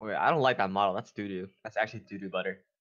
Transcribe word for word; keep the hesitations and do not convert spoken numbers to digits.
Wait, I don't like that model. That's doo doo. That's actually doo doo butter.